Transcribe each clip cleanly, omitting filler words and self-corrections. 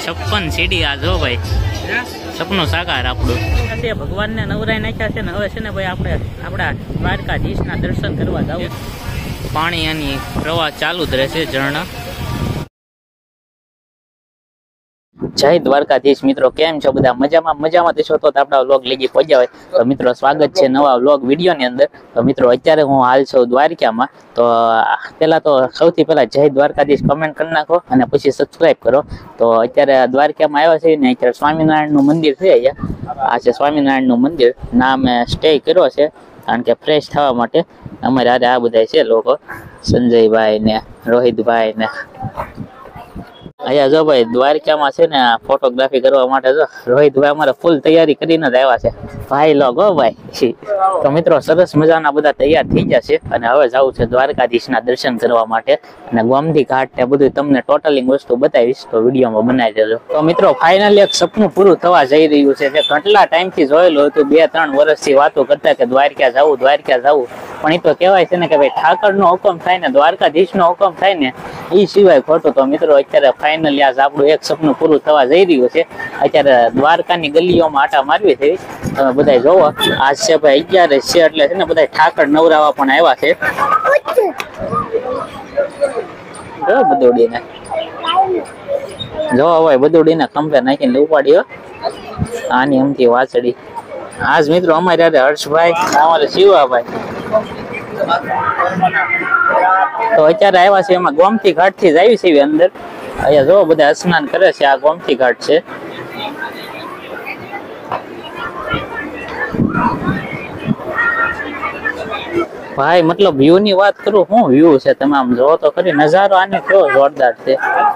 56 સીડી આ જો ભાઈ સપનું સાકાર આપણું ભગવાનને નવરાઈ નાખ્યા છે ને હવે છે ને ભાઈ આપણે આપણા દ્વારકાધીશના દર્શન કરવા જાવ પાણી એની પ્રવાહ ચાલુ જ રહેશે ઝરણા જય દ્વારકાધીશ મિત્રો કેમ છો બધા મજામાં છો તો આપણા વ્લોગ લઈ પહોંચ્યા હોય તો મિત્રો સ્વાગત છે નવા વ્લોગ વિડીયો ની અંદર તો મિત્રો અત્યારે હું હાલ છું દ્વારકામાં તો પેલા તો સૌથી પહેલા જય દ્વારકાધીશ કમેન્ટ કરી નાખો અને પછી સબસ્ક્રાઇબ કરો તો અત્યારે દ્વારકામાં આવ્યા છે ને અત્યારે સ્વામિનારાયણ નું મંદિર છે અહીંયા આ છે સ્વામિનારાયણ નું મંદિર ના અમે સ્ટે કર્યો છે કારણ કે ફ્રેશ થવા માટે અમારે આજે આ બધા છે લોકો સંજયભાઈ ને રોહિતભાઈ ને અહીંયા જો ભાઈ દ્વારકામાં છે ને ફોટોગ્રાફી કરવા માટે જો રોહિતભાઈ અમારે ફૂલ તૈયારી કરીને જ આવ્યા છે ભાઈ લોગો ભાઈ તો મિત્રો સરસ મજાના બધા તૈયાર થઈ ગયા છે અને હવે જવું છે દ્વારકાધીશના દર્શન કરવા માટે અને ગોમતી ઘાટ ને બધું તમને ટોટલિંગ વસ્તુ બતાવીશ તો વિડીયોમાં બનાવી દેજો તો મિત્રો ફાઇનલી એક સપનું પૂરું થવા જઈ રહ્યું છે જે કેટલા ટાઈમથી જોયેલું હતું 2-3 વર્ષથી વાતો કરતા કે દ્વારકા જવું પણ એ તો કહેવાય છે ને કે ભાઈ ઠાકરનો હુકમ થાય ને દ્વારકાધીશનો હુકમ થાય ને એ સિવાય ખોટું તો મિત્રો અત્યારે ફાઇનલી આજ આપણું એક સપનું પૂરું થવા જઈ રહ્યું છે અત્યારે દ્વારકાની ગલીઓમાં આટા મારવી છે તમે બધા જોવો આજ છે ભાઈ 11 છે એટલે છે ને બધા ઠાકર નવરાવા પણ આવ્યા છે જો બધોડીને જો ભાઈ બધોડીને ખંભે નાખીને ઉપાડ્યો આની અમથી વાછડી આજ મિત્રો અમારે હર્ષભાઈ અમારે શિવાભાઈ તો અત્યારે આવ્યા છે એમાં ગોમતી ઘાટ થી જ આવી છે અંદર અહીંયા જો બધા સ્નાન કરે છે આ ગોમતી ઘાટ છે ભાઈ મતલબ વ્યૂ ની વાત કરું શું વ્યૂ છે તમે આમ જોવો તો ખરી નજારો આને કેવો જોરદાર છે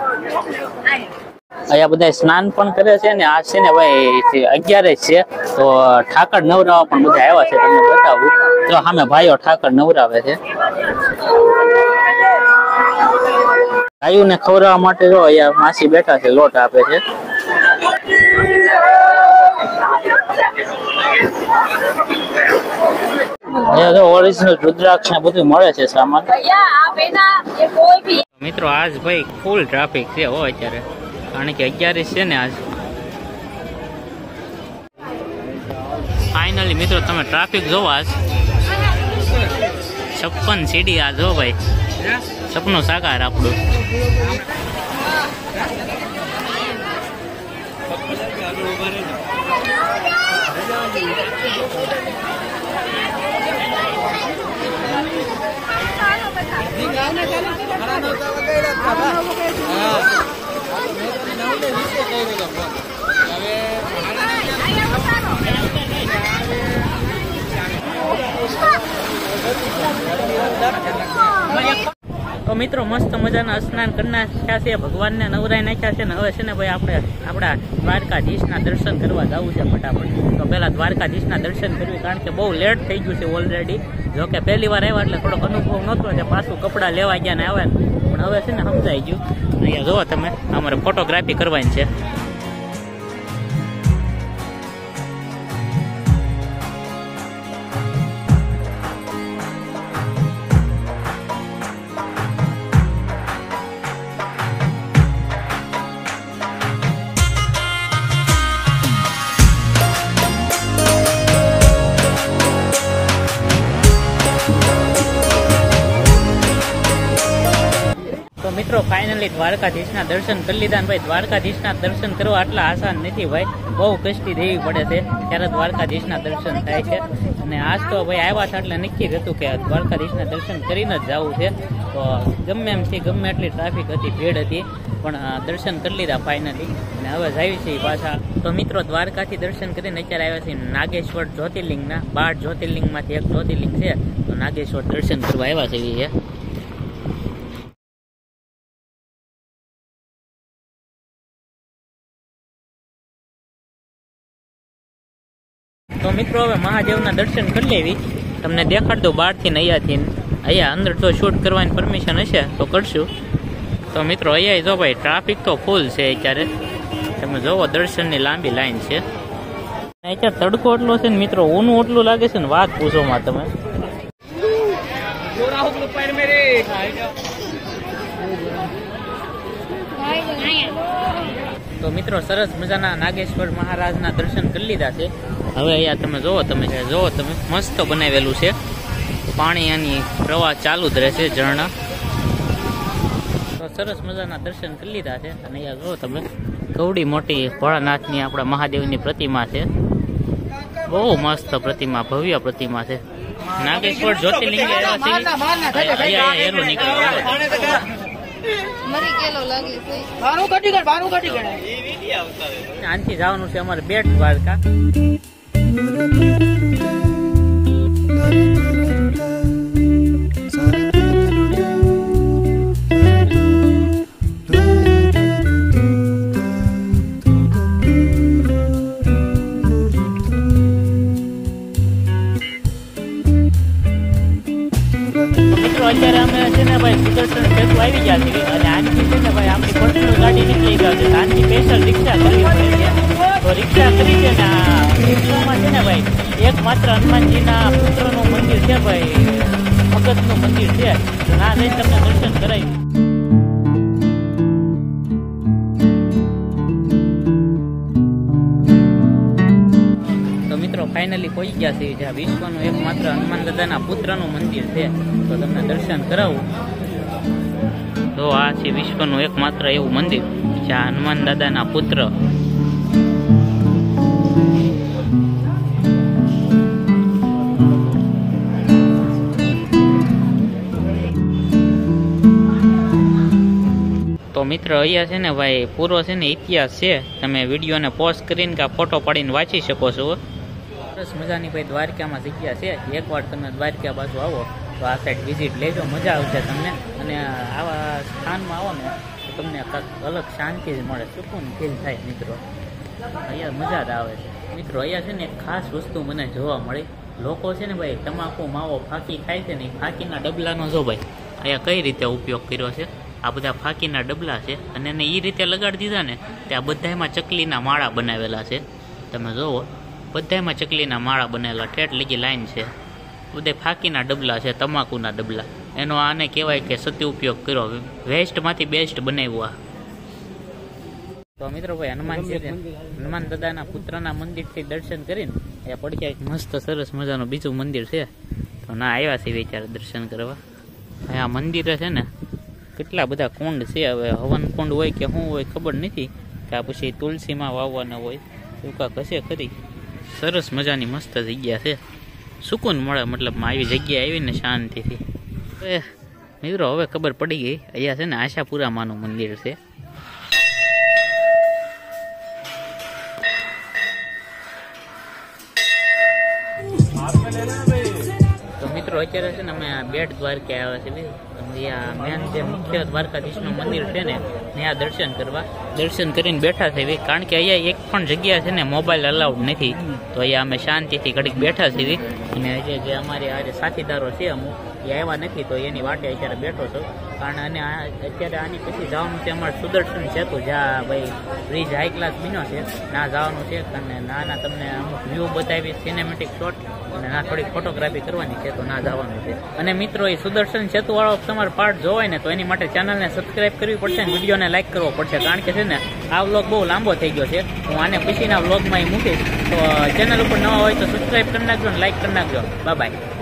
અહીંયા બધા સ્નાન પણ કરે છે ને આ છે ને ભાઈ 11 છે તો ઠાકર નવરાવા પણ બધા આવ્યા છે તમને બતાવું તો સામે ભાઈઓ ઠાકર નવરાવે છે ગાયોને ખવડાવવા માટે જો અહીંયા માસી બેઠા છે લોટ આપે છે અહીંયા જો ઓરિજિનલ રુદ્રાક્ષ ને બધું મળે છે સામાન મિત્રો આજ ભાઈ ફૂલ ટ્રાફિક છે હો અત્યારે કારણ કે 11 છે ને આજ ફાઇનલી મિત્રો તમે ટ્રાફિક જોવો આજ 56 સીડી આ જો ભાઈ સપનું સાકાર આપણું તો મિત્રો મસ્ત મજાના સ્નાન કરી નાખ્યા છે ભગવાનને નવરાઈ નાખ્યા છે ને હવે છે ને ભાઈ આપણે આપણા દ્વારકાધીશના દર્શન કરવા જવું છે ફટાફટ તો પહેલા દ્વારકાધીશના દર્શન કરવી કારણ કે બહુ લેટ થઈ ગયું છે ઓલરેડી જો કે પહેલી વાર આવ્યા એટલે થોડોક અનુભવ નહોતો કે પાછું કપડાં લેવા ગયા ને આવ્યા પણ હવે છે ને સમજાઈ ગયું અહીંયા જોવો તમે અમારે ફોટોગ્રાફી કરવાની છે મિત્રો ફાઇનલી દ્વારકાધીશના દર્શન કરી લીધા ને ભાઈ દ્વારકાધીશના દર્શન કરવા આટલા આસાન નથી ભાઈ બહુ કષ્ટી દેવી પડે છે ત્યારે દ્વારકાધીશના દર્શન થાય છે અને આજ તો ભાઈ આવ્યા છે એટલે નક્કી જ હતું કે દ્વારકાધીશના દર્શન કરીને જ જવું છે તો ગમે એમથી ગમે એટલી ટ્રાફિક હતી ભીડ હતી પણ દર્શન કરી લીધા ફાઇનલી અને હવે જાય છે પાછા તો મિત્રો દ્વારકાથી દર્શન કરીને અત્યારે આવ્યા છે નાગેશ્વર જ્યોતિર્લિંગના 12 જ્યોતિર્લિંગમાંથી એક જ્યોતિર્લિંગ છે તો નાગેશ્વર દર્શન કરવા આવ્યા છે તો મિત્રો હવે મહાદેવના દર્શન કરી લેવી તમને દેખાડ દો બહારથી ને અહીંયા અંદર તો શૂટ કરવાની પરમિશન હશે તો કરશું તો મિત્રો અહીંયા જો ભાઈ ટ્રાફિક તો ફૂલ છે અત્યારે તમે જોવો દર્શનની લાંબી લાઈન છે અત્યારે તડકો એટલો છે ને મિત્રો ઊનું એટલું લાગે છે ને વાત પૂછોમાં તમે તો તો મિત્રો સરસ મજાના નાગેશ્વર મહારાજના દર્શન કરી લીધા છે. હવે અહીંયા તમે જોવો તમે મસ્ત બનાવેલું છે. પાણી આની પ્રવાહ ચાલુ જ રહેશે, ઝરણા. તો સરસ મજાના દર્શન કરી લીધા છે. અને અહીંયા જોવો તમે કવડી મોટી ભોળાનાથની આપણા મહાદેવની પ્રતિમા છે. બહુ મસ્ત પ્રતિમા, ભવ્ય પ્રતિમા છે. નાગેશ્વર જ્યોતિર્લિંગ આનથી જવાનું છે અમારે બેટ દ્વારકા. અત્યારે અમે છે ને ભાઈ સુદર્શન સેતુ આવી ગયા છીએ અને આનથી છે ને ભાઈ આપણી પર્સનલ ગાડી નીકળી ગઈ છે. આનથી સ્પેશિયલ રિક્ષા કરવી પડે છે. તો રિક્ષા કરી છે ને આ રિક્ષામાં છે ને ભાઈ એક માત્ર હનુમાનજીના પુત્રનું મંદિર છે ભાઈ, ભગતનું મંદિર છે. ના લઈ તમને દર્શન કરાવી. ફાઇનલી પહોંચી ગયા છે જ્યાં વિશ્વનું એકમાત્ર હનુમાન દાદાના પુત્રનું મંદિર છે. તો તમને દર્શન કરાવું. તો આ છે વિશ્વનું એકમાત્ર એવું મંદિર જ્યાં હનુમાન દાદાના પુત્ર તો મિત્ર અહીંયા છે ને ભાઈ પૂરો છે ને ઇતિહાસ છે. તમે વિડીયોને પોઝ કરીને કે ફોટો પાડીને વાંચી શકો છો. સરસ મજાની ભાઈ દ્વારકામાં જગ્યા છે. એકવાર તમે દ્વારકા બાજુ આવો તો આ સાઈડ વિઝિટ લેજો, મજા આવશે તમને. અને આવા સ્થાનમાં આવો ને તો તમને અલગ શાંતિ જ મળે, સુકૂન ફીલ થાય મિત્રો. અહીંયા મજા જ આવે છે મિત્રો. અહીંયા છે ને એક ખાસ વસ્તુ મને જોવા મળી. લોકો છે ને ભાઈ તમાકુ માવો ફાંકી ખાય છે ને, એ ફાંકીના ડબલાનો જો ભાઈ અહીંયા કઈ રીતે ઉપયોગ કર્યો છે. આ બધા ફાંકીના ડબલા છે અને એને એ રીતે લગાડી દીધા ને ત્યાં બધામાં ચકલીના માળા બનાવેલા છે. તમે જોવો બધામાં ચકલીના માળા બનેલા, ઠેઠ લગી લાઈન છે. બધા ફાંકીના ડબલા છે, તમાકુના ડબલા. એનો આને કહેવાય કે સતી ઉપયોગ કર્યો, વેસ્ટમાંથી બેસ્ટ બનાવ્યું. તો મિત્રો ભાઈ હનુમાન દાદાના પુત્રના મંદિરથી દર્શન કરીને એ પડખ્યા એક મસ્ત સરસ મજાનું બીજું મંદિર છે. તો ના આવ્યા છે વિચાર દર્શન કરવા. આ મંદિરે છે ને કેટલા બધા કુંડ છે. હવે હવન કુંડ હોય કે શું હોય ખબર નથી, કે આ પછી તુલસીમાં વાવવાના હોય એવું કાંક હશે ખરી. સરસ મજાની મસ્ત જગ્યા છે, સુકૂન મળે મતલબ આવી જગ્યા આવીને શાંતિથી. મિત્રો હવે ખબર પડી ગઈ અહીંયા છે ને આશાપુરામાનું મંદિર છે. તો મિત્રો અત્યારે છે ને અમે બેટ દ્વારકા આવ્યા છે. મેન જે મુખ્ય દ્વારકાધીશનું મંદિર છે ને ત્યાં દર્શન કરીને બેઠા છે. કારણ કે અહીંયા એક પણ જગ્યા છે ને મોબાઈલ અલાઉડ નથી. તો અહીંયા અમે શાંતિથી ઘડીક બેઠા છીએ. અને જે અમારી આજે સાથીદારો છે અમુક એ આવ્યા નથી, તો એની વાટે અત્યારે બેઠો છો. કારણ અને અત્યારે આની પછી જવાનું છે અમારે સુદર્શન સેતુ, જ્યાં ભાઈ બ્રિજ હાઈ ક્લાસ બન્યો છે, ના જવાનું છે. અને નાના તમને અમુક વ્યૂ બતાવી, સિનેમેટિક શોટ, અને ના થોડીક ફોટોગ્રાફી કરવાની છે, તો ના જવાનું છે. અને મિત્રો એ સુદર્શન સેતુ વાળો તમારે પાર્ટ જોવાય ને તો એની માટે ચેનલને સબસ્ક્રાઇબ કરવી પડશે અને વિડીયોને લાઈક કરવો પડશે. કારણ કે છે ને આ વ્લોગ બહુ લાંબો થઈ ગયો છે. હું આને પછીના વ્લોગમાં મૂકીશ. તો ચેનલ ઉપર નવા હોય તો સબસ્ક્રાઇબ કરી નાખજો અને લાઈક કરી નાખજો. Bye by.